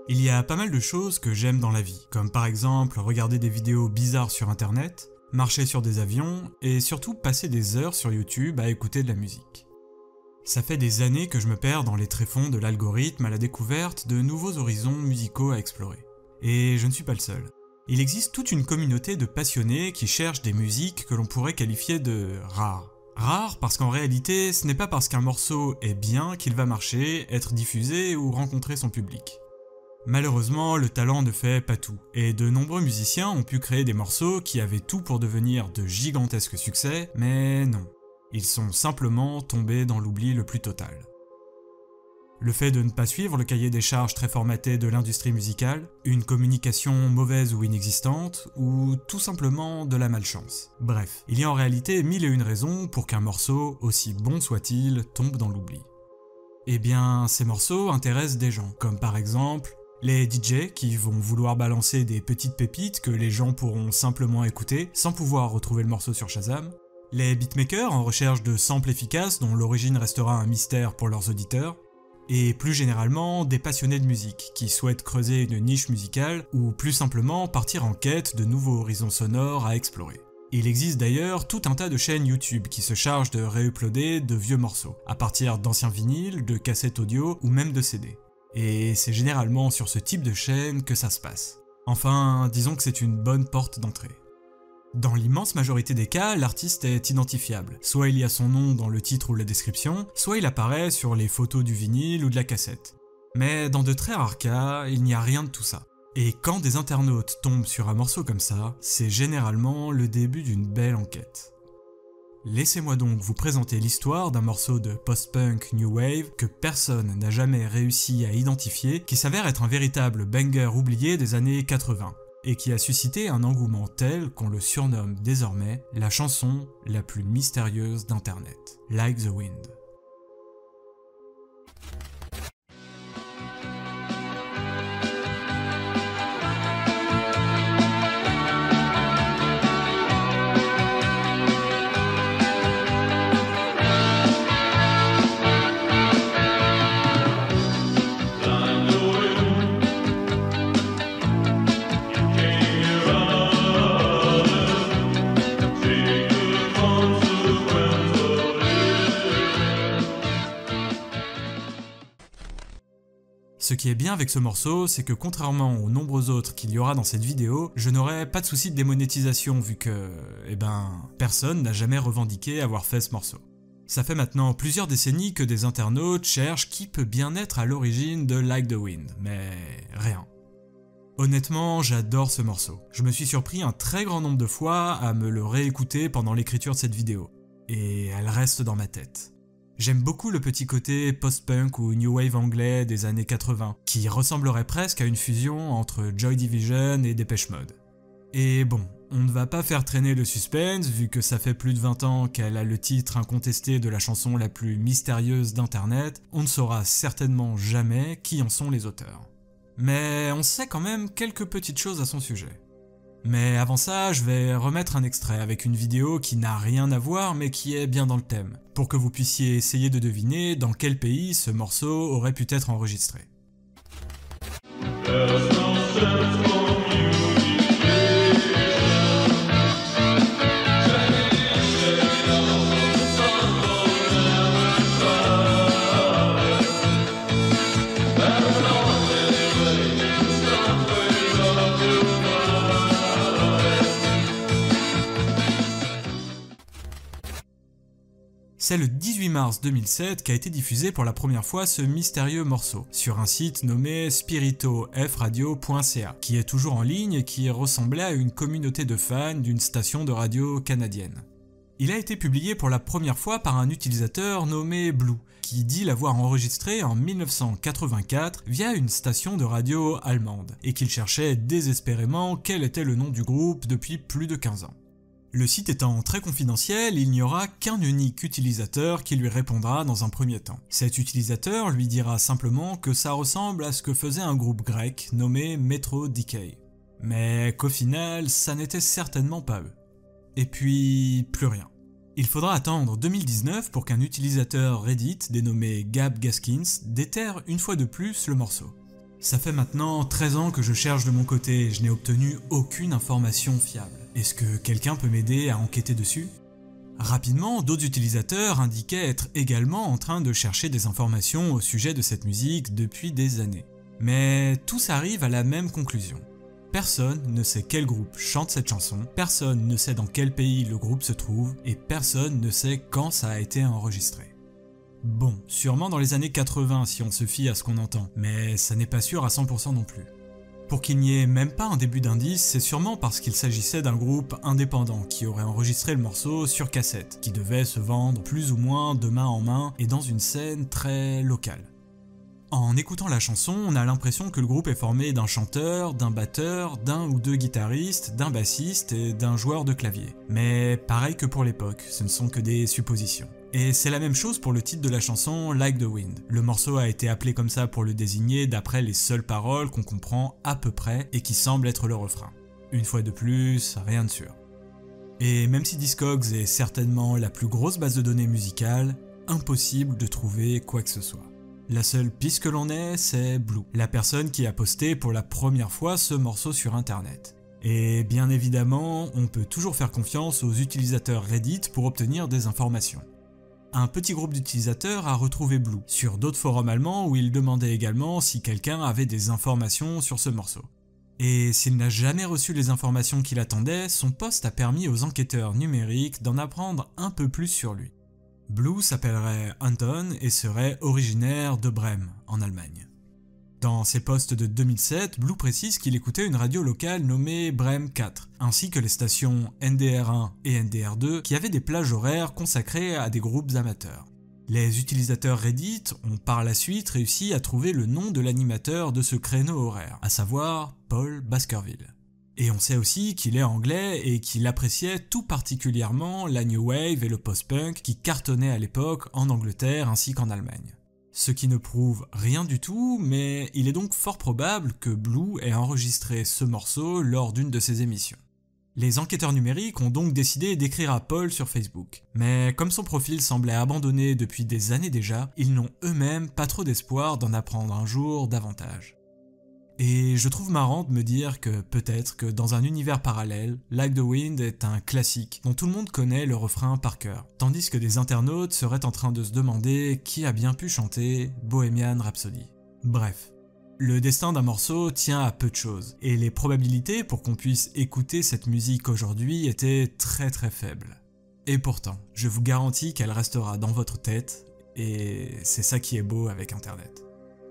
Il y a pas mal de choses que j'aime dans la vie, comme par exemple regarder des vidéos bizarres sur internet, marcher sur des avions et surtout passer des heures sur YouTube à écouter de la musique. Ça fait des années que je me perds dans les tréfonds de l'algorithme à la découverte de nouveaux horizons musicaux à explorer. Et je ne suis pas le seul. Il existe toute une communauté de passionnés qui cherchent des musiques que l'on pourrait qualifier de rares. Rares parce qu'en réalité, ce n'est pas parce qu'un morceau est bien qu'il va marcher, être diffusé ou rencontrer son public. Malheureusement, le talent ne fait pas tout, et de nombreux musiciens ont pu créer des morceaux qui avaient tout pour devenir de gigantesques succès, mais non. Ils sont simplement tombés dans l'oubli le plus total. Le fait de ne pas suivre le cahier des charges très formaté de l'industrie musicale, une communication mauvaise ou inexistante, ou tout simplement de la malchance. Bref, il y a en réalité 1001 raisons pour qu'un morceau, aussi bon soit-il, tombe dans l'oubli. Eh bien, ces morceaux intéressent des gens, comme par exemple les DJ qui vont vouloir balancer des petites pépites que les gens pourront simplement écouter sans pouvoir retrouver le morceau sur Shazam, les beatmakers en recherche de samples efficaces dont l'origine restera un mystère pour leurs auditeurs, et plus généralement des passionnés de musique qui souhaitent creuser une niche musicale ou plus simplement partir en quête de nouveaux horizons sonores à explorer. Il existe d'ailleurs tout un tas de chaînes YouTube qui se chargent de réuploader de vieux morceaux, à partir d'anciens vinyles, de cassettes audio ou même de CD. Et c'est généralement sur ce type de chaîne que ça se passe. Enfin, disons que c'est une bonne porte d'entrée. Dans l'immense majorité des cas, l'artiste est identifiable. Soit il y a son nom dans le titre ou la description, soit il apparaît sur les photos du vinyle ou de la cassette. Mais dans de très rares cas, il n'y a rien de tout ça. Et quand des internautes tombent sur un morceau comme ça, c'est généralement le début d'une belle enquête. Laissez-moi donc vous présenter l'histoire d'un morceau de post-punk new wave que personne n'a jamais réussi à identifier, qui s'avère être un véritable banger oublié des années 80, et qui a suscité un engouement tel qu'on le surnomme désormais la chanson la plus mystérieuse d'Internet, Like the Wind. Ce qui est bien avec ce morceau, c'est que contrairement aux nombreux autres qu'il y aura dans cette vidéo, je n'aurai pas de souci de démonétisation vu que, personne n'a jamais revendiqué avoir fait ce morceau. Ça fait maintenant plusieurs décennies que des internautes cherchent qui peut bien être à l'origine de Like the Wind, mais rien. Honnêtement, j'adore ce morceau. Je me suis surpris un très grand nombre de fois à me le réécouter pendant l'écriture de cette vidéo, et elle reste dans ma tête. J'aime beaucoup le petit côté post-punk ou new wave anglais des années 80, qui ressemblerait presque à une fusion entre Joy Division et Depeche Mode. Et bon, on ne va pas faire traîner le suspense vu que ça fait plus de 20 ans qu'elle a le titre incontesté de la chanson la plus mystérieuse d'internet, on ne saura certainement jamais qui en sont les auteurs. Mais on sait quand même quelques petites choses à son sujet. Mais avant ça, je vais remettre un extrait avec une vidéo qui n'a rien à voir mais qui est bien dans le thème, pour que vous puissiez essayer de deviner dans quel pays ce morceau aurait pu être enregistré. C'est le 18 mars 2007 qu'a été diffusé pour la première fois ce mystérieux morceau, sur un site nommé spiritofradio.ca, qui est toujours en ligne et qui ressemblait à une communauté de fans d'une station de radio canadienne. Il a été publié pour la première fois par un utilisateur nommé Blue, qui dit l'avoir enregistré en 1984 via une station de radio allemande, et qu'il cherchait désespérément quel était le nom du groupe depuis plus de 15 ans. Le site étant très confidentiel, il n'y aura qu'un unique utilisateur qui lui répondra dans un premier temps. Cet utilisateur lui dira simplement que ça ressemble à ce que faisait un groupe grec nommé Metro Decay. Mais qu'au final, ça n'était certainement pas eux. Et puis, plus rien. Il faudra attendre 2019 pour qu'un utilisateur Reddit dénommé Gab Gaskins déterre une fois de plus le morceau. Ça fait maintenant 13 ans que je cherche de mon côté et je n'ai obtenu aucune information fiable. Est-ce que quelqu'un peut m'aider à enquêter dessus ? Rapidement, d'autres utilisateurs indiquaient être également en train de chercher des informations au sujet de cette musique depuis des années. Mais tous arrivent à la même conclusion. Personne ne sait quel groupe chante cette chanson, personne ne sait dans quel pays le groupe se trouve, et personne ne sait quand ça a été enregistré. Bon, sûrement dans les années 80 si on se fie à ce qu'on entend, mais ça n'est pas sûr à 100% non plus. Pour qu'il n'y ait même pas un début d'indice, c'est sûrement parce qu'il s'agissait d'un groupe indépendant qui aurait enregistré le morceau sur cassette, qui devait se vendre plus ou moins de main en main et dans une scène très locale. En écoutant la chanson, on a l'impression que le groupe est formé d'un chanteur, d'un batteur, d'un ou deux guitaristes, d'un bassiste et d'un joueur de clavier. Mais pareil que pour l'époque, ce ne sont que des suppositions. Et c'est la même chose pour le titre de la chanson Like the Wind. Le morceau a été appelé comme ça pour le désigner d'après les seules paroles qu'on comprend à peu près et qui semblent être le refrain. Une fois de plus, rien de sûr. Et même si Discogs est certainement la plus grosse base de données musicale, impossible de trouver quoi que ce soit. La seule piste que l'on ait, c'est Blue, la personne qui a posté pour la première fois ce morceau sur internet. Et bien évidemment, on peut toujours faire confiance aux utilisateurs Reddit pour obtenir des informations. Un petit groupe d'utilisateurs a retrouvé Blue sur d'autres forums allemands où il demandait également si quelqu'un avait des informations sur ce morceau. Et s'il n'a jamais reçu les informations qu'il attendait, son post a permis aux enquêteurs numériques d'en apprendre un peu plus sur lui. Blue s'appellerait Anton et serait originaire de Brême, en Allemagne. Dans ses posts de 2007, Blue précise qu'il écoutait une radio locale nommée Brême 4, ainsi que les stations NDR1 et NDR2 qui avaient des plages horaires consacrées à des groupes amateurs. Les utilisateurs Reddit ont par la suite réussi à trouver le nom de l'animateur de ce créneau horaire, à savoir Paul Baskerville. Et on sait aussi qu'il est anglais et qu'il appréciait tout particulièrement la New Wave et le post-punk qui cartonnaient à l'époque en Angleterre ainsi qu'en Allemagne. Ce qui ne prouve rien du tout, mais il est donc fort probable que Blue ait enregistré ce morceau lors d'une de ses émissions. Les enquêteurs numériques ont donc décidé d'écrire à Paul sur Facebook. Mais comme son profil semblait abandonné depuis des années déjà, ils n'ont eux-mêmes pas trop d'espoir d'en apprendre un jour davantage. Et je trouve marrant de me dire que peut-être que dans un univers parallèle, Like the Wind est un classique dont tout le monde connaît le refrain par cœur, tandis que des internautes seraient en train de se demander qui a bien pu chanter Bohemian Rhapsody. Bref, le destin d'un morceau tient à peu de choses, et les probabilités pour qu'on puisse écouter cette musique aujourd'hui étaient très très faibles. Et pourtant, je vous garantis qu'elle restera dans votre tête, et c'est ça qui est beau avec Internet.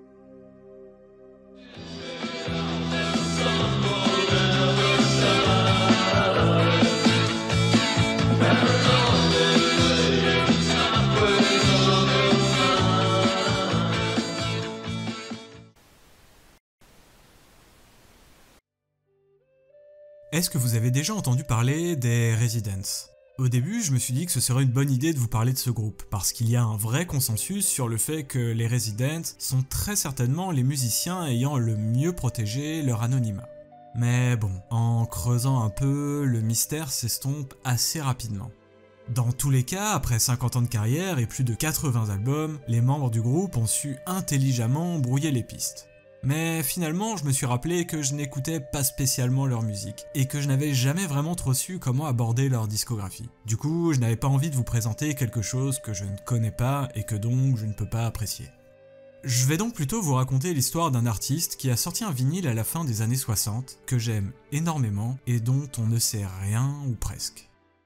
Est-ce que vous avez déjà entendu parler des Residents ? Au début, je me suis dit que ce serait une bonne idée de vous parler de ce groupe, parce qu'il y a un vrai consensus sur le fait que les Residents sont très certainement les musiciens ayant le mieux protégé leur anonymat. Mais bon, en creusant un peu, le mystère s'estompe assez rapidement. Dans tous les cas, après 50 ans de carrière et plus de 80 albums, les membres du groupe ont su intelligemment brouiller les pistes. Mais finalement, je me suis rappelé que je n'écoutais pas spécialement leur musique, et que je n'avais jamais vraiment trop su comment aborder leur discographie. Du coup, je n'avais pas envie de vous présenter quelque chose que je ne connais pas et que donc je ne peux pas apprécier. Je vais donc plutôt vous raconter l'histoire d'un artiste qui a sorti un vinyle à la fin des années 60, que j'aime énormément et dont on ne sait rien ou presque.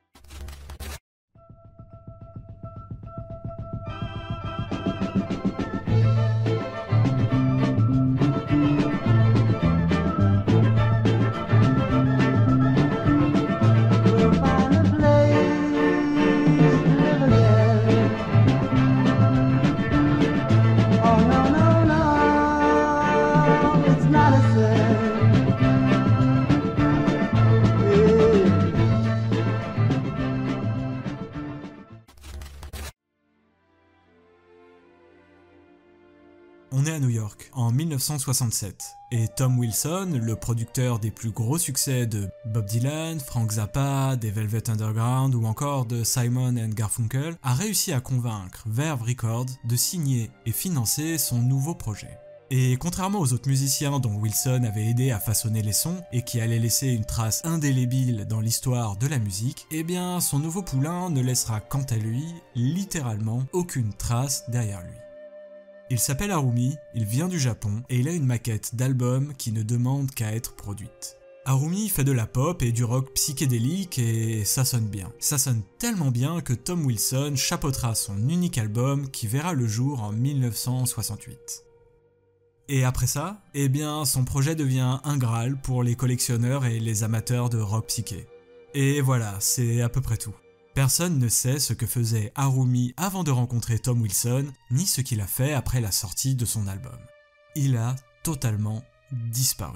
On est à New York, en 1967, et Tom Wilson, le producteur des plus gros succès de Bob Dylan, Frank Zappa, des Velvet Underground ou encore de Simon & Garfunkel, a réussi à convaincre Verve Records de signer et financer son nouveau projet. Et contrairement aux autres musiciens dont Wilson avait aidé à façonner les sons et qui allaient laisser une trace indélébile dans l'histoire de la musique, eh bien son nouveau poulain ne laissera quant à lui, littéralement, aucune trace derrière lui. Il s'appelle Harumi, il vient du Japon et il a une maquette d'album qui ne demande qu'à être produite. Harumi fait de la pop et du rock psychédélique et ça sonne bien. Ça sonne tellement bien que Tom Wilson chapeautera son unique album qui verra le jour en 1968. Et après ça, eh bien son projet devient un Graal pour les collectionneurs et les amateurs de rock psyché. Et voilà, c'est à peu près tout. Personne ne sait ce que faisait Harumi avant de rencontrer Tom Wilson, ni ce qu'il a fait après la sortie de son album. Il a totalement disparu.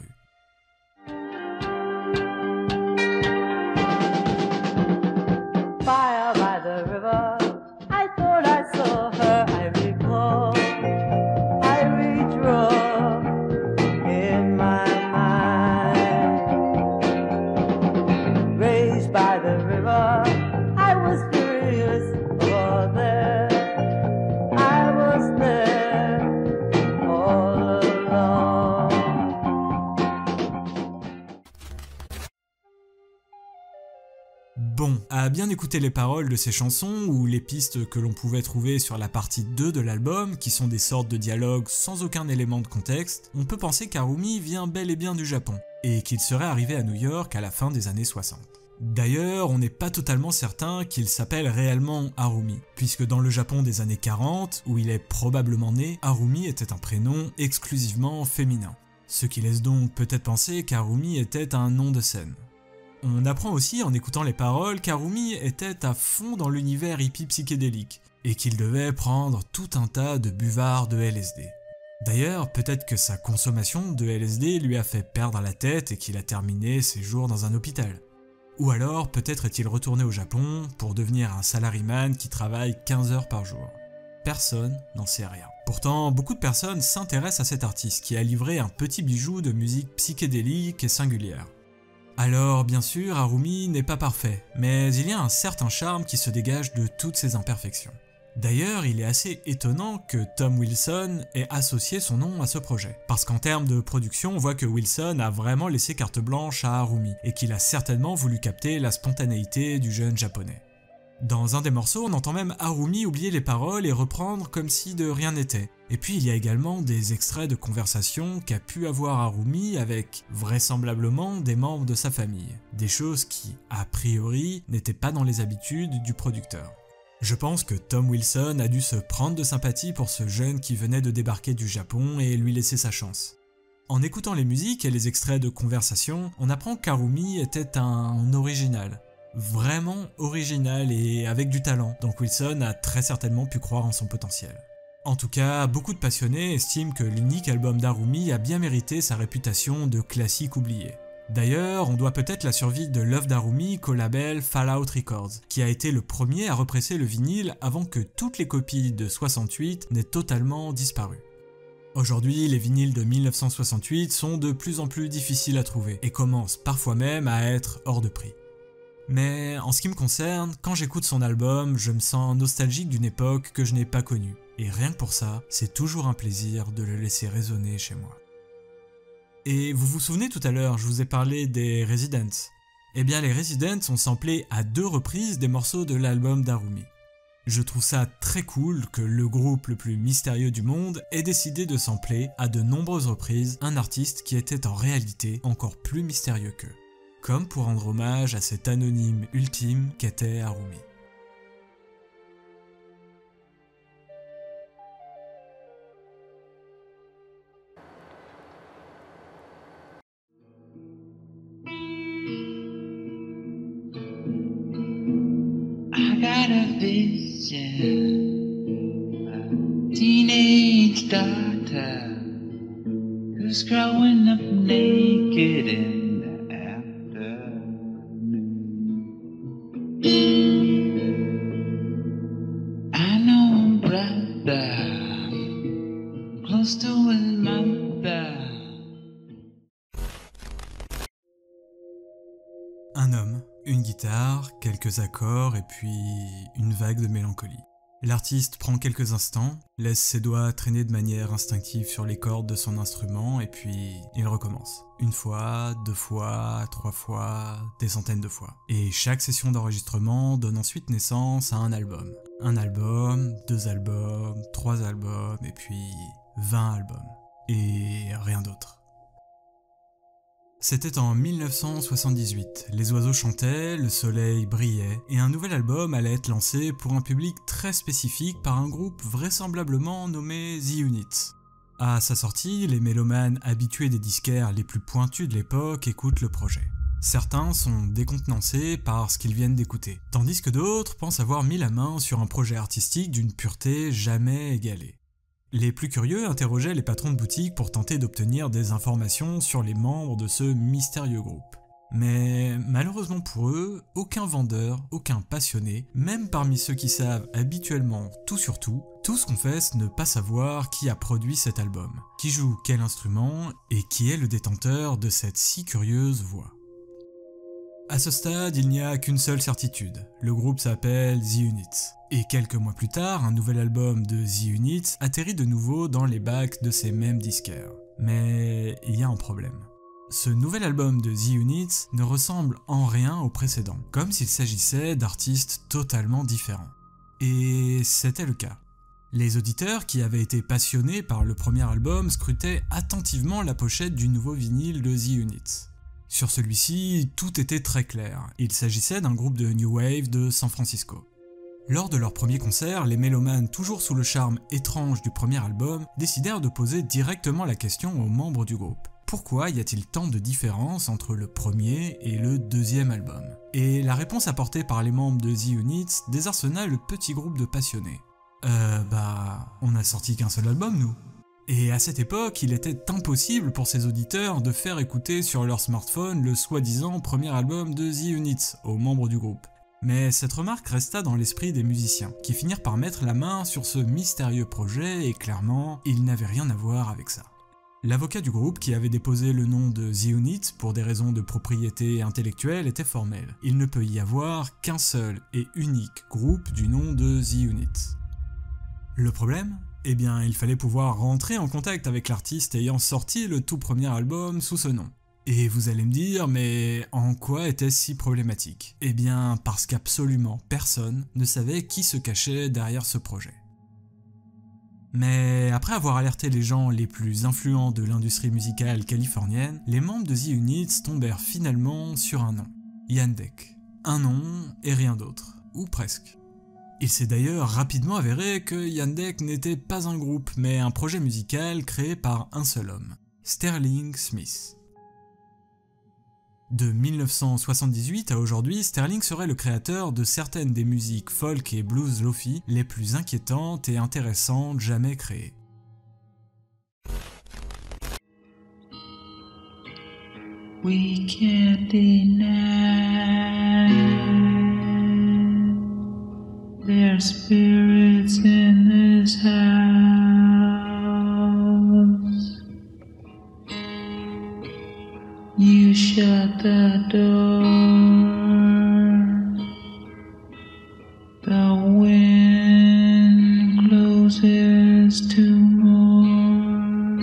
Fire by the river, I thought I saw her, I recall, I redraw in my mind. Raised by the river, I was curious for there, I was there all along. Bon, à bien écouter les paroles de ces chansons ou les pistes que l'on pouvait trouver sur la partie 2 de l'album, qui sont des sortes de dialogues sans aucun élément de contexte, on peut penser qu'Harumi vient bel et bien du Japon, et qu'il serait arrivé à New York à la fin des années 60. D'ailleurs, on n'est pas totalement certain qu'il s'appelle réellement Harumi, puisque dans le Japon des années 40, où il est probablement né, Harumi était un prénom exclusivement féminin. Ce qui laisse donc peut-être penser qu'Harumi était un nom de scène. On apprend aussi en écoutant les paroles qu'Harumi était à fond dans l'univers hippie psychédélique, et qu'il devait prendre tout un tas de buvards de LSD. D'ailleurs, peut-être que sa consommation de LSD lui a fait perdre la tête et qu'il a terminé ses jours dans un hôpital. Ou alors, peut-être est-il retourné au Japon pour devenir un salaryman qui travaille 15 heures par jour. Personne n'en sait rien. Pourtant, beaucoup de personnes s'intéressent à cet artiste qui a livré un petit bijou de musique psychédélique et singulière. Alors, bien sûr, Harumi n'est pas parfait, mais il y a un certain charme qui se dégage de toutes ses imperfections. D'ailleurs, il est assez étonnant que Tom Wilson ait associé son nom à ce projet, parce qu'en termes de production, on voit que Wilson a vraiment laissé carte blanche à Harumi, et qu'il a certainement voulu capter la spontanéité du jeune japonais. Dans un des morceaux, on entend même Harumi oublier les paroles et reprendre comme si de rien n'était. Et puis il y a également des extraits de conversations qu'a pu avoir Harumi avec, vraisemblablement, des membres de sa famille. Des choses qui, a priori, n'étaient pas dans les habitudes du producteur. Je pense que Tom Wilson a dû se prendre de sympathie pour ce jeune qui venait de débarquer du Japon et lui laisser sa chance. En écoutant les musiques et les extraits de conversations, on apprend qu'Harumi était un original. Vraiment original et avec du talent, donc Wilson a très certainement pu croire en son potentiel. En tout cas, beaucoup de passionnés estiment que l'unique album d'Harumi a bien mérité sa réputation de classique oublié. D'ailleurs, on doit peut-être la survie de l'œuvre d'Harumi qu'au label Fallout Records, qui a été le premier à represser le vinyle avant que toutes les copies de 68 n'aient totalement disparu. Aujourd'hui, les vinyles de 1968 sont de plus en plus difficiles à trouver et commencent parfois même à être hors de prix. Mais en ce qui me concerne, quand j'écoute son album, je me sens nostalgique d'une époque que je n'ai pas connue. Et rien que pour ça, c'est toujours un plaisir de le laisser résonner chez moi. Et vous vous souvenez tout à l'heure, je vous ai parlé des Residents. Eh bien les Residents ont samplé à 2 reprises des morceaux de l'album d'Harumi. Je trouve ça très cool que le groupe le plus mystérieux du monde ait décidé de sampler à de nombreuses reprises un artiste qui était en réalité encore plus mystérieux qu'eux. Comme pour rendre hommage à cet anonyme ultime qu'était Harumi. I got a vision, a teenage daughter who's growing up naked in the afternoon. I know a brother close to his mother. Un homme, une guitare, quelques accords et puis une vague de mélancolie. L'artiste prend quelques instants, laisse ses doigts traîner de manière instinctive sur les cordes de son instrument et puis il recommence. 1 fois, 2 fois, 3 fois, des centaines de fois. Et chaque session d'enregistrement donne ensuite naissance à un album. 1 album, 2 albums, 3 albums et puis 20 albums. Et rien d'autre. C'était en 1978, les oiseaux chantaient, le soleil brillait, et un nouvel album allait être lancé pour un public très spécifique par un groupe vraisemblablement nommé The Units. À sa sortie, les mélomanes habitués des disquaires les plus pointus de l'époque écoutent le projet. Certains sont décontenancés par ce qu'ils viennent d'écouter, tandis que d'autres pensent avoir mis la main sur un projet artistique d'une pureté jamais égalée. Les plus curieux interrogeaient les patrons de boutique pour tenter d'obtenir des informations sur les membres de ce mystérieux groupe. Mais malheureusement pour eux, aucun vendeur, aucun passionné, même parmi ceux qui savent habituellement tout sur tout, tous confessent ne pas savoir qui a produit cet album, qui joue quel instrument et qui est le détenteur de cette si curieuse voix. À ce stade, il n'y a qu'une seule certitude, le groupe s'appelle The Units. Et quelques mois plus tard, un nouvel album de The Units atterrit de nouveau dans les bacs de ces mêmes disquaires. Mais il y a un problème. Ce nouvel album de The Units ne ressemble en rien au précédent, comme s'il s'agissait d'artistes totalement différents. Et c'était le cas. Les auditeurs qui avaient été passionnés par le premier album scrutaient attentivement la pochette du nouveau vinyle de The Units. Sur celui-ci, tout était très clair. Il s'agissait d'un groupe de New Wave de San Francisco. Lors de leur premier concert, les mélomanes, toujours sous le charme étrange du premier album, décidèrent de poser directement la question aux membres du groupe. Pourquoi y a-t-il tant de différences entre le premier et le deuxième album? Et la réponse apportée par les membres de The Units désarçonna le petit groupe de passionnés. On a sorti qu'un seul album, nous. Et à cette époque, il était impossible pour ces auditeurs de faire écouter sur leur smartphone le soi-disant premier album de The Units aux membres du groupe. Mais cette remarque resta dans l'esprit des musiciens, qui finirent par mettre la main sur ce mystérieux projet et clairement, ils n'avaient rien à voir avec ça. L'avocat du groupe qui avait déposé le nom de The Units pour des raisons de propriété intellectuelle était formel. Il ne peut y avoir qu'un seul et unique groupe du nom de The Units. Le problème ? Eh bien, il fallait pouvoir rentrer en contact avec l'artiste ayant sorti le tout premier album sous ce nom. Et vous allez me dire, mais en quoi était-ce si problématique? Eh bien, parce qu'absolument personne ne savait qui se cachait derrière ce projet. Mais après avoir alerté les gens les plus influents de l'industrie musicale californienne, les membres de The Units tombèrent finalement sur un nom, Yandeck. Un nom et rien d'autre, ou presque. Il s'est d'ailleurs rapidement avéré que Yandeck n'était pas un groupe, mais un projet musical créé par un seul homme, Sterling Smith. De 1978 à aujourd'hui, Sterling serait le créateur de certaines des musiques folk et blues lofi les plus inquiétantes et intéressantes jamais créées. We can't deny there's spirits in this house. You shut the door, the wind closes to more.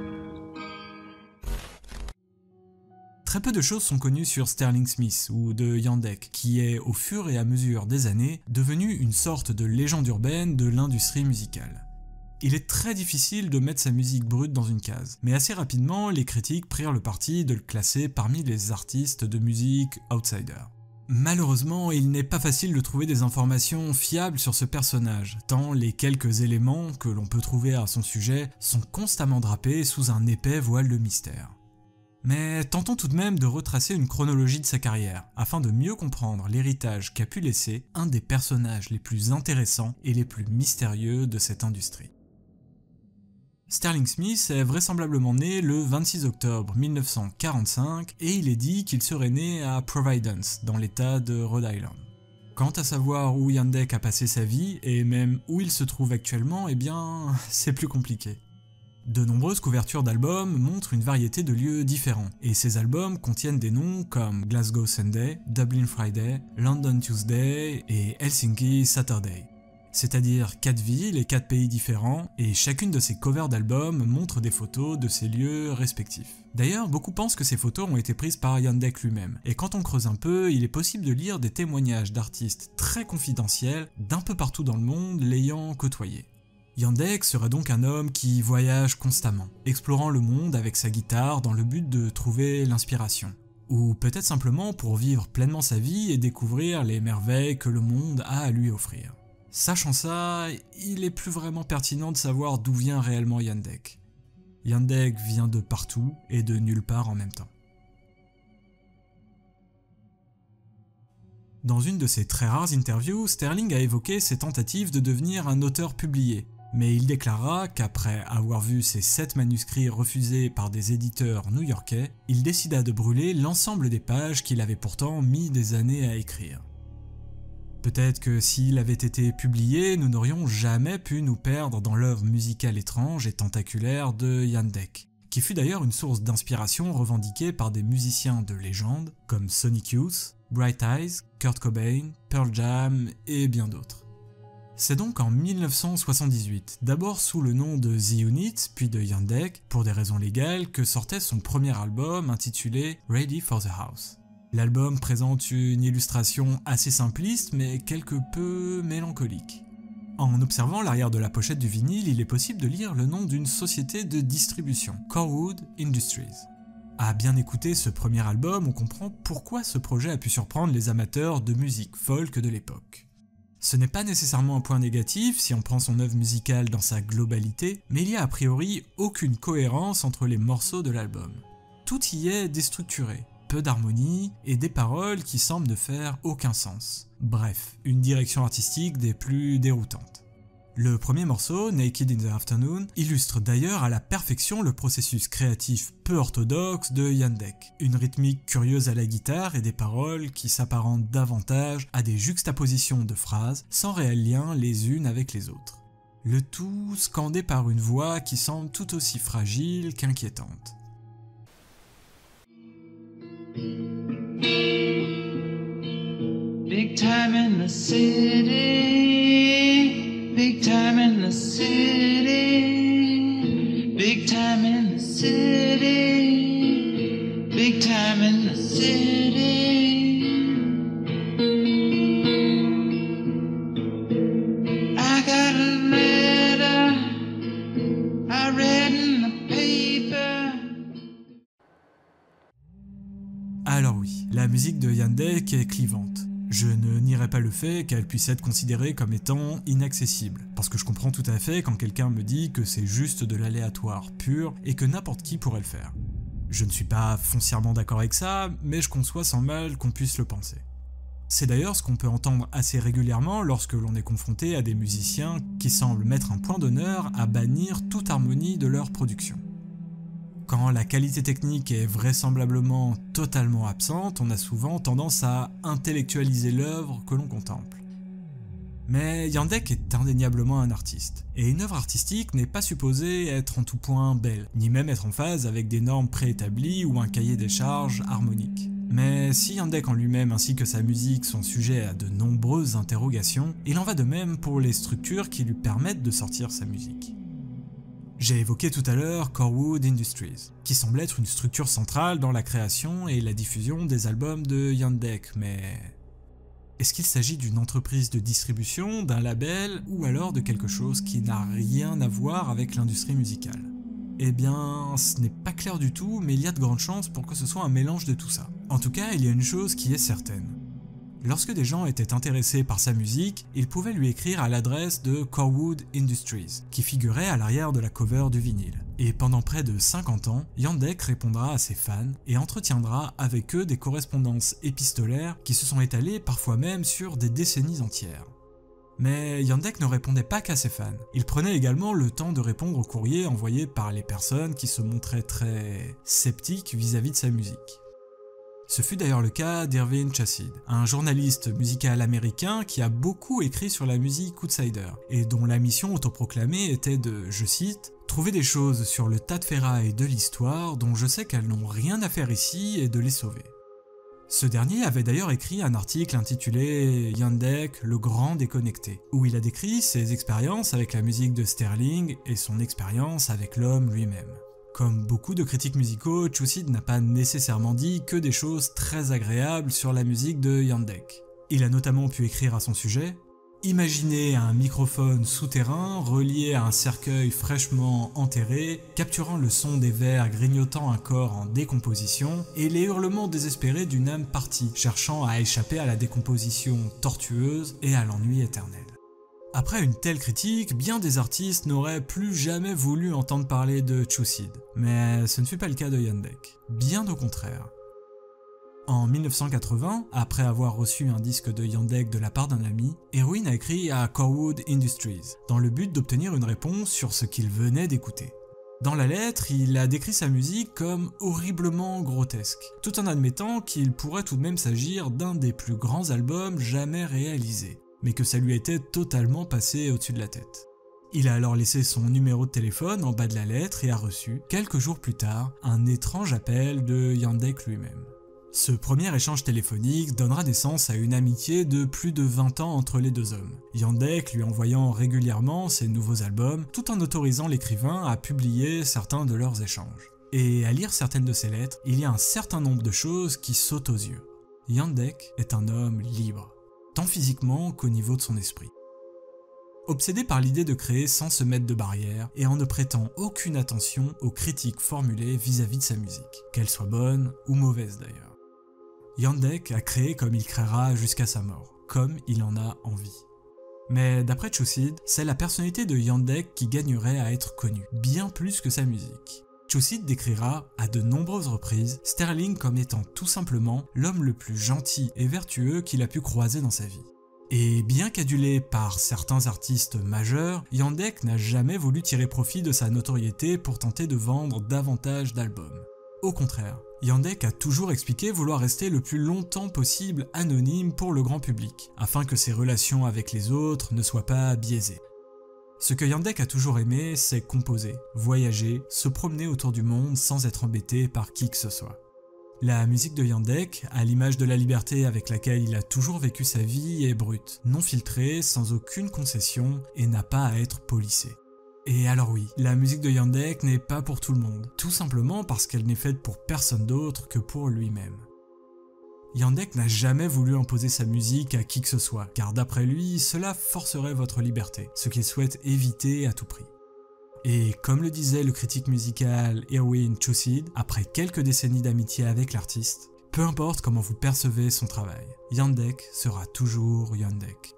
Très peu de choses sont connues sur Sterling Smith ou de Yandeck, qui est, au fur et à mesure des années, devenu une sorte de légende urbaine de l'industrie musicale. Il est très difficile de mettre sa musique brute dans une case, mais assez rapidement, les critiques prirent le parti de le classer parmi les artistes de musique outsider. Malheureusement, il n'est pas facile de trouver des informations fiables sur ce personnage, tant les quelques éléments que l'on peut trouver à son sujet sont constamment drapés sous un épais voile de mystère. Mais tentons tout de même de retracer une chronologie de sa carrière, afin de mieux comprendre l'héritage qu'a pu laisser un des personnages les plus intéressants et les plus mystérieux de cette industrie. Sterling Smith est vraisemblablement né le 26 octobre 1945 et il est dit qu'il serait né à Providence, dans l'état de Rhode Island. Quant à savoir où Yandeck a passé sa vie et même où il se trouve actuellement, eh bien, c'est plus compliqué. De nombreuses couvertures d'albums montrent une variété de lieux différents, et ces albums contiennent des noms comme Glasgow Sunday, Dublin Friday, London Tuesday et Helsinki Saturday. c'est-à-dire 4 villes et 4 pays différents, et chacune de ces covers d'albums montre des photos de ces lieux respectifs. D'ailleurs, beaucoup pensent que ces photos ont été prises par Jandek lui-même, et quand on creuse un peu, il est possible de lire des témoignages d'artistes très confidentiels d'un peu partout dans le monde l'ayant côtoyé. Jandek serait donc un homme qui voyage constamment, explorant le monde avec sa guitare dans le but de trouver l'inspiration. Ou peut-être simplement pour vivre pleinement sa vie et découvrir les merveilles que le monde a à lui offrir. Sachant ça, il est plus vraiment pertinent de savoir d'où vient réellement Jandek. Jandek vient de partout et de nulle part en même temps. Dans une de ses très rares interviews, Sterling a évoqué ses tentatives de devenir un auteur publié, mais il déclara qu'après avoir vu ses 7 manuscrits refusés par des éditeurs new-yorkais, il décida de brûler l'ensemble des pages qu'il avait pourtant mis des années à écrire. Peut-être que s'il avait été publié, nous n'aurions jamais pu nous perdre dans l'œuvre musicale étrange et tentaculaire de Jandek, qui fut d'ailleurs une source d'inspiration revendiquée par des musiciens de légende comme Sonic Youth, Bright Eyes, Kurt Cobain, Pearl Jam et bien d'autres. C'est donc en 1978, d'abord sous le nom de The Unit, puis de Jandek, pour des raisons légales, que sortait son premier album intitulé Ready for the House. L'album présente une illustration assez simpliste mais quelque peu mélancolique. En observant l'arrière de la pochette du vinyle, il est possible de lire le nom d'une société de distribution, Corwood Industries. À bien écouter ce premier album, on comprend pourquoi ce projet a pu surprendre les amateurs de musique folk de l'époque. Ce n'est pas nécessairement un point négatif si on prend son œuvre musicale dans sa globalité, mais il y a a priori aucune cohérence entre les morceaux de l'album. Tout y est déstructuré. Peu d'harmonie et des paroles qui semblent ne faire aucun sens. Bref, une direction artistique des plus déroutantes. Le premier morceau, Naked in the Afternoon, illustre d'ailleurs à la perfection le processus créatif peu orthodoxe de Jandek. Une rythmique curieuse à la guitare et des paroles qui s'apparentent davantage à des juxtapositions de phrases sans réel lien les unes avec les autres. Le tout scandé par une voix qui semble tout aussi fragile qu'inquiétante. Big time in the city, big time in the city, big time in the city, big time in the city. I got a letter I read in the paper. Alors oui, la musique de Jandek est clivante. Je ne nierai pas le fait qu'elle puisse être considérée comme étant inaccessible, parce que je comprends tout à fait quand quelqu'un me dit que c'est juste de l'aléatoire pur et que n'importe qui pourrait le faire. Je ne suis pas foncièrement d'accord avec ça, mais je conçois sans mal qu'on puisse le penser. C'est d'ailleurs ce qu'on peut entendre assez régulièrement lorsque l'on est confronté à des musiciens qui semblent mettre un point d'honneur à bannir toute harmonie de leur production. Quand la qualité technique est vraisemblablement totalement absente, on a souvent tendance à intellectualiser l'œuvre que l'on contemple. Mais Jandek est indéniablement un artiste, et une œuvre artistique n'est pas supposée être en tout point belle, ni même être en phase avec des normes préétablies ou un cahier des charges harmonique. Mais si Jandek en lui-même ainsi que sa musique sont sujets à de nombreuses interrogations, il en va de même pour les structures qui lui permettent de sortir sa musique. J'ai évoqué tout à l'heure Corwood Industries, qui semble être une structure centrale dans la création et la diffusion des albums de Jandek, mais est-ce qu'il s'agit d'une entreprise de distribution, d'un label, ou alors de quelque chose qui n'a rien à voir avec l'industrie musicale ? Eh bien, ce n'est pas clair du tout, mais il y a de grandes chances pour que ce soit un mélange de tout ça. En tout cas, il y a une chose qui est certaine. Lorsque des gens étaient intéressés par sa musique, ils pouvaient lui écrire à l'adresse de Corwood Industries, qui figurait à l'arrière de la cover du vinyle. Et pendant près de 50 ans, Jandek répondra à ses fans et entretiendra avec eux des correspondances épistolaires qui se sont étalées parfois même sur des décennies entières. Mais Jandek ne répondait pas qu'à ses fans. Il prenait également le temps de répondre aux courriers envoyés par les personnes qui se montraient très sceptiques vis-à-vis de sa musique. Ce fut d'ailleurs le cas d'Irving Chassid, un journaliste musical américain qui a beaucoup écrit sur la musique outsider, et dont la mission autoproclamée était de, je cite, « trouver des choses sur le tas de ferrailles de l'histoire dont je sais qu'elles n'ont rien à faire ici et de les sauver ». Ce dernier avait d'ailleurs écrit un article intitulé « Yandek, le grand déconnecté », où il a décrit ses expériences avec la musique de Sterling et son expérience avec l'homme lui-même. Comme beaucoup de critiques musicaux, Chuseed n'a pas nécessairement dit que des choses très agréables sur la musique de Yandek. Il a notamment pu écrire à son sujet « Imaginez un microphone souterrain relié à un cercueil fraîchement enterré, capturant le son des vers grignotant un corps en décomposition et les hurlements désespérés d'une âme partie, cherchant à échapper à la décomposition tortueuse et à l'ennui éternel. » Après une telle critique, bien des artistes n'auraient plus jamais voulu entendre parler de Chuseed, mais ce ne fut pas le cas de Yandek, bien au contraire. En 1980, après avoir reçu un disque de Yandek de la part d'un ami, Erwin a écrit à Corwood Industries, dans le but d'obtenir une réponse sur ce qu'il venait d'écouter. Dans la lettre, il a décrit sa musique comme horriblement grotesque, tout en admettant qu'il pourrait tout de même s'agir d'un des plus grands albums jamais réalisés, mais que ça lui était totalement passé au-dessus de la tête. Il a alors laissé son numéro de téléphone en bas de la lettre et a reçu, quelques jours plus tard, un étrange appel de Yandek lui-même. Ce premier échange téléphonique donnera naissance à une amitié de plus de 20 ans entre les deux hommes, Yandek lui envoyant régulièrement ses nouveaux albums, tout en autorisant l'écrivain à publier certains de leurs échanges. Et à lire certaines de ses lettres, il y a un certain nombre de choses qui sautent aux yeux. Yandek est un homme libre, tant physiquement qu'au niveau de son esprit. Obsédé par l'idée de créer sans se mettre de barrière et en ne prêtant aucune attention aux critiques formulées vis-à-vis de sa musique, qu'elle soit bonne ou mauvaise d'ailleurs. Yandek a créé comme il créera jusqu'à sa mort, comme il en a envie. Mais d'après Chuseed, c'est la personnalité de Yandek qui gagnerait à être connue, bien plus que sa musique. Chuseed décrira, à de nombreuses reprises, Sterling comme étant tout simplement l'homme le plus gentil et vertueux qu'il a pu croiser dans sa vie. Et bien qu'adulé par certains artistes majeurs, Yandek n'a jamais voulu tirer profit de sa notoriété pour tenter de vendre davantage d'albums. Au contraire, Yandek a toujours expliqué vouloir rester le plus longtemps possible anonyme pour le grand public, afin que ses relations avec les autres ne soient pas biaisées. Ce que Yandek a toujours aimé, c'est composer, voyager, se promener autour du monde sans être embêté par qui que ce soit. La musique de Yandek, à l'image de la liberté avec laquelle il a toujours vécu sa vie, est brute, non filtrée, sans aucune concession et n'a pas à être polissée. Et alors oui, la musique de Yandek n'est pas pour tout le monde, tout simplement parce qu'elle n'est faite pour personne d'autre que pour lui-même. Yandek n'a jamais voulu imposer sa musique à qui que ce soit, car d'après lui, cela forcerait votre liberté, ce qu'il souhaite éviter à tout prix. Et comme le disait le critique musical Erwin Chuseed, après quelques décennies d'amitié avec l'artiste, peu importe comment vous percevez son travail, Yandek sera toujours Yandek.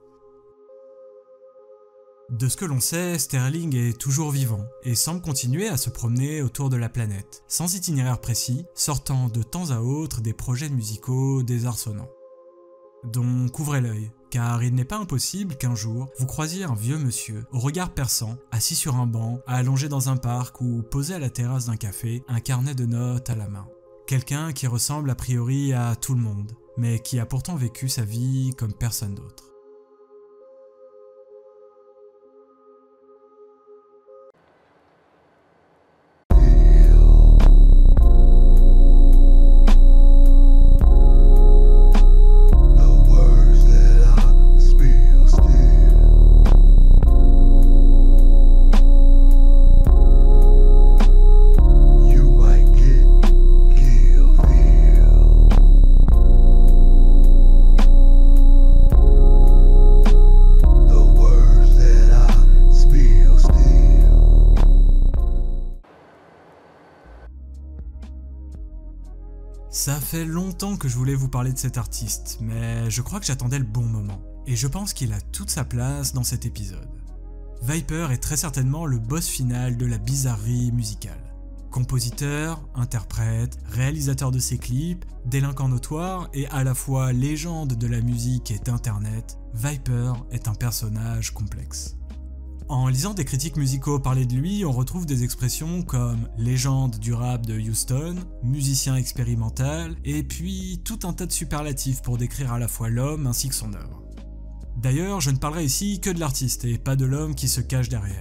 De ce que l'on sait, Sterling est toujours vivant et semble continuer à se promener autour de la planète, sans itinéraire précis, sortant de temps à autre des projets musicaux désarçonnants. Donc ouvrez l'œil, car il n'est pas impossible qu'un jour, vous croisiez un vieux monsieur, au regard perçant, assis sur un banc, allongé dans un parc ou posé à la terrasse d'un café, un carnet de notes à la main. Quelqu'un qui ressemble a priori à tout le monde, mais qui a pourtant vécu sa vie comme personne d'autre. Ça fait longtemps que je voulais vous parler de cet artiste, mais je crois que j'attendais le bon moment, et je pense qu'il a toute sa place dans cet épisode. Viper est très certainement le boss final de la bizarrerie musicale. Compositeur, interprète, réalisateur de ses clips, délinquant notoire et à la fois légende de la musique et d'internet, Viper est un personnage complexe. En lisant des critiques musicaux parler de lui, on retrouve des expressions comme « légende du rap de Houston »,« musicien expérimental » et puis tout un tas de superlatifs pour décrire à la fois l'homme ainsi que son œuvre. D'ailleurs, je ne parlerai ici que de l'artiste et pas de l'homme qui se cache derrière.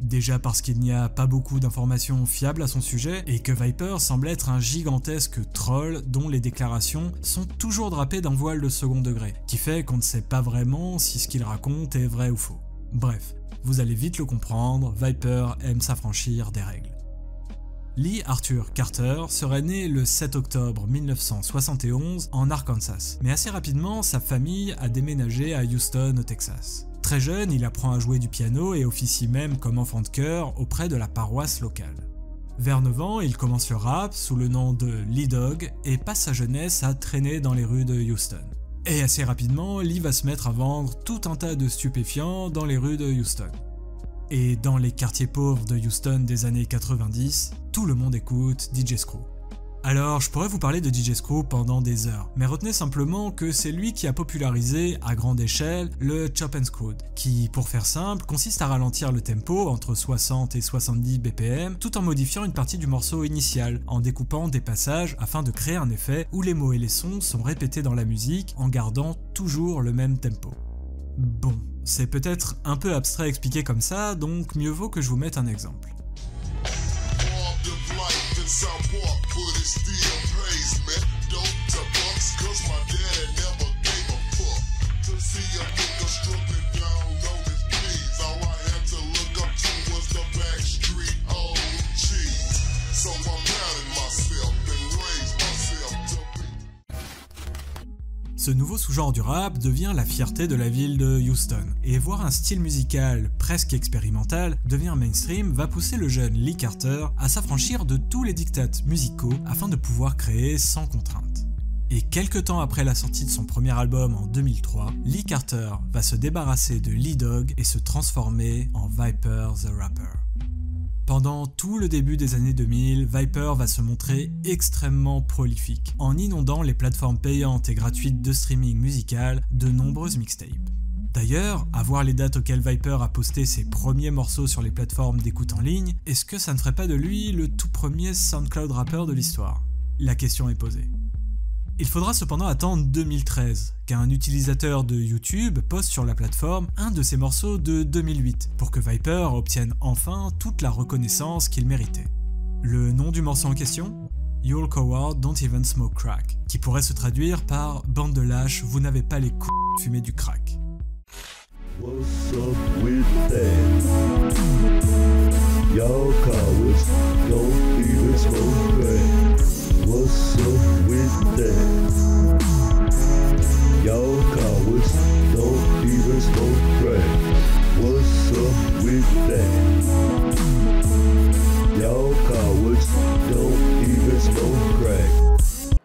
Déjà parce qu'il n'y a pas beaucoup d'informations fiables à son sujet et que Viper semble être un gigantesque troll dont les déclarations sont toujours drapées d'un voile de second degré, qui fait qu'on ne sait pas vraiment si ce qu'il raconte est vrai ou faux. Bref, vous allez vite le comprendre, Viper aime s'affranchir des règles. Lee Arthur Carter serait né le 7 octobre 1971 en Arkansas, mais assez rapidement sa famille a déménagé à Houston au Texas. Très jeune, il apprend à jouer du piano et officie même comme enfant de chœur auprès de la paroisse locale. Vers 9 ans, il commence le rap sous le nom de Lee Dog et passe sa jeunesse à traîner dans les rues de Houston. Et assez rapidement, Lee va se mettre à vendre tout un tas de stupéfiants dans les rues de Houston. Et dans les quartiers pauvres de Houston des années 90, tout le monde écoute DJ Screw. Alors, je pourrais vous parler de DJ Screw pendant des heures, mais retenez simplement que c'est lui qui a popularisé, à grande échelle, le Chop and Screw, qui, pour faire simple, consiste à ralentir le tempo entre 60 et 70 BPM, tout en modifiant une partie du morceau initial, en découpant des passages afin de créer un effet où les mots et les sons sont répétés dans la musique en gardant toujours le même tempo. Bon, c'est peut-être un peu abstrait à expliquer comme ça, donc mieux vaut que je vous mette un exemple. Ce nouveau sous-genre du rap devient la fierté de la ville de Houston, et voir un style musical presque expérimental devenir mainstream va pousser le jeune Lee Carter à s'affranchir de tous les diktats musicaux afin de pouvoir créer sans contrainte. Et quelques temps après la sortie de son premier album en 2003, Lee Carter va se débarrasser de Lee Dog et se transformer en Viper the Rapper. Pendant tout le début des années 2000, Viper va se montrer extrêmement prolifique, en inondant les plateformes payantes et gratuites de streaming musical de nombreuses mixtapes. D'ailleurs, à voir les dates auxquelles Viper a posté ses premiers morceaux sur les plateformes d'écoute en ligne, est-ce que ça ne ferait pas de lui le tout premier SoundCloud rappeur de l'histoire? La question est posée. Il faudra cependant attendre 2013, qu'un utilisateur de YouTube poste sur la plateforme un de ses morceaux de 2008, pour que Viper obtienne enfin toute la reconnaissance qu'il méritait. Le nom du morceau en question? You're coward, don't even smoke crack, qui pourrait se traduire par « Bande de lâches, vous n'avez pas les couilles de fumer du crack ». What's up with that? Y'all cowards don't even smoke crack. What's up with that? Y'all cowards don't even smoke crack. What's up with that? Y'all cowards don't even smoke crack.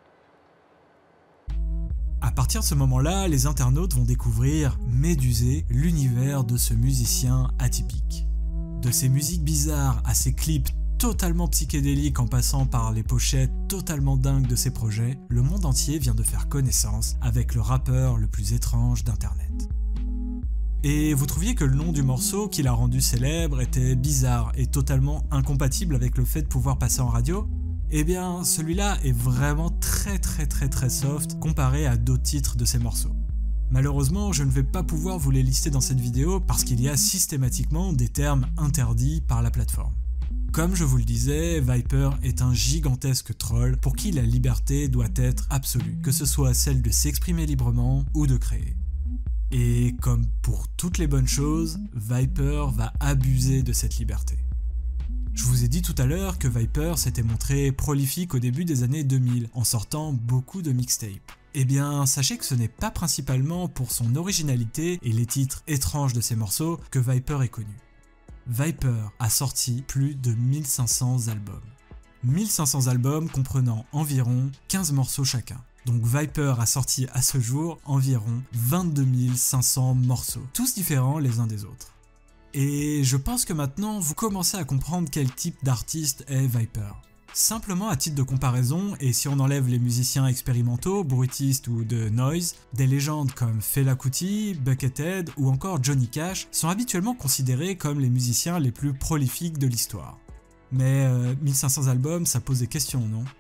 À partir de ce moment-là, les internautes vont découvrir, méduser, l'univers de ce musicien atypique. De ses musiques bizarres à ses clips totalement psychédéliques en passant par les pochettes totalement dingues de ses projets, le monde entier vient de faire connaissance avec le rappeur le plus étrange d'internet. Et vous trouviez que le nom du morceau qui l'a rendu célèbre était bizarre et totalement incompatible avec le fait de pouvoir passer en radio? Eh bien, celui-là est vraiment très soft comparé à d'autres titres de ses morceaux. Malheureusement, je ne vais pas pouvoir vous les lister dans cette vidéo parce qu'il y a systématiquement des termes interdits par la plateforme. Comme je vous le disais, Viper est un gigantesque troll pour qui la liberté doit être absolue, que ce soit celle de s'exprimer librement ou de créer. Et comme pour toutes les bonnes choses, Viper va abuser de cette liberté. Je vous ai dit tout à l'heure que Viper s'était montré prolifique au début des années 2000 en sortant beaucoup de mixtapes. Eh bien, sachez que ce n'est pas principalement pour son originalité et les titres étranges de ses morceaux que Viper est connu. Viper a sorti plus de 1500 albums. 1500 albums comprenant environ 15 morceaux chacun. Donc Viper a sorti à ce jour environ 22 500 morceaux, tous différents les uns des autres. Et je pense que maintenant vous commencez à comprendre quel type d'artiste est Viper. Simplement à titre de comparaison, et si on enlève les musiciens expérimentaux, bruitistes ou de noise, des légendes comme Fela Kuti, Buckethead ou encore Johnny Cash sont habituellement considérés comme les musiciens les plus prolifiques de l'histoire. Mais 1500 albums, ça pose des questions, non?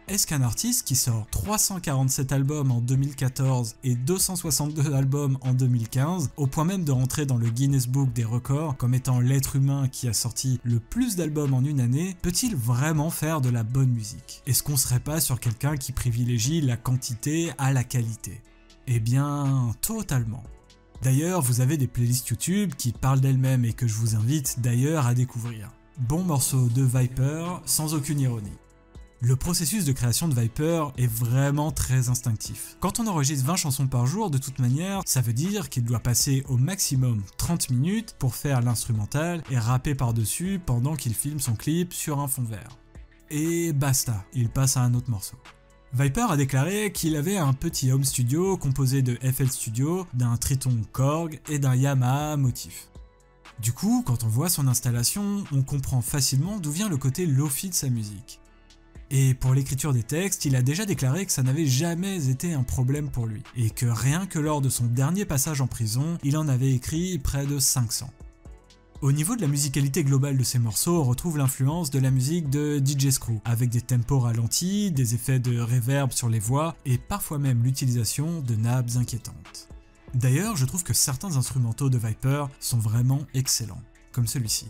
Est-ce qu'un artiste qui sort 347 albums en 2014 et 262 albums en 2015, au point même de rentrer dans le Guinness Book des records comme étant l'être humain qui a sorti le plus d'albums en une année, peut-il vraiment faire de la bonne musique? Est-ce qu'on serait pas sur quelqu'un qui privilégie la quantité à la qualité? Eh bien, totalement. D'ailleurs, vous avez des playlists YouTube qui parlent d'elles-mêmes et que je vous invite d'ailleurs à découvrir. Bon morceau de Viper, sans aucune ironie. Le processus de création de Viper est vraiment très instinctif. Quand on enregistre 20 chansons par jour, de toute manière, ça veut dire qu'il doit passer au maximum 30 minutes pour faire l'instrumental et rapper par-dessus pendant qu'il filme son clip sur un fond vert. Et basta, il passe à un autre morceau. Viper a déclaré qu'il avait un petit home studio composé de FL Studio, d'un Triton Korg et d'un Yamaha Motif. Du coup, quand on voit son installation, on comprend facilement d'où vient le côté lo-fi de sa musique. Et pour l'écriture des textes, il a déjà déclaré que ça n'avait jamais été un problème pour lui, et que rien que lors de son dernier passage en prison, il en avait écrit près de 500. Au niveau de la musicalité globale de ces morceaux, on retrouve l'influence de la musique de DJ Screw, avec des tempos ralentis, des effets de reverb sur les voix, et parfois même l'utilisation de nappes inquiétantes. D'ailleurs, je trouve que certains instrumentaux de Viper sont vraiment excellents, comme celui-ci.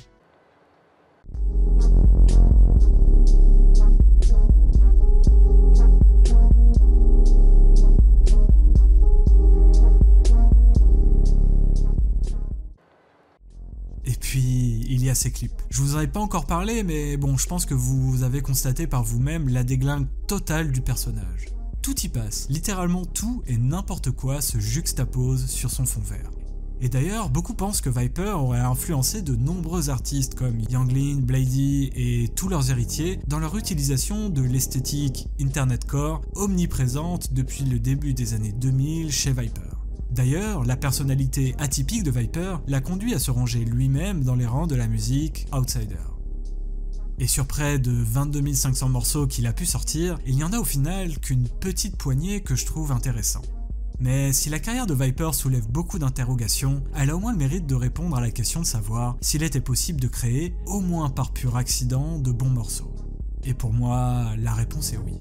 Et puis, il y a ces clips. Je vous en ai pas encore parlé, mais bon, je pense que vous avez constaté par vous-même la déglingue totale du personnage. Tout y passe, littéralement tout et n'importe quoi se juxtapose sur son fond vert. Et d'ailleurs, beaucoup pensent que Viper aurait influencé de nombreux artistes comme Younglin, Bladee et tous leurs héritiers dans leur utilisation de l'esthétique internetcore omniprésente depuis le début des années 2000 chez Viper. D'ailleurs, la personnalité atypique de Viper l'a conduit à se ranger lui-même dans les rangs de la musique outsider. Et sur près de 22 500 morceaux qu'il a pu sortir, il n'y en a au final qu'une petite poignée que je trouve intéressant. Mais si la carrière de Viper soulève beaucoup d'interrogations, elle a au moins le mérite de répondre à la question de savoir s'il était possible de créer, au moins par pur accident, de bons morceaux. Et pour moi, la réponse est oui.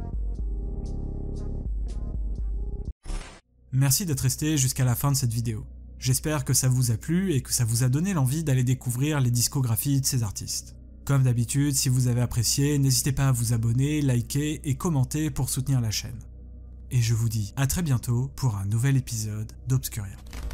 Merci d'être resté jusqu'à la fin de cette vidéo. J'espère que ça vous a plu et que ça vous a donné l'envie d'aller découvrir les discographies de ces artistes. Comme d'habitude, si vous avez apprécié, n'hésitez pas à vous abonner, liker et commenter pour soutenir la chaîne. Et je vous dis à très bientôt pour un nouvel épisode d'Obscuria.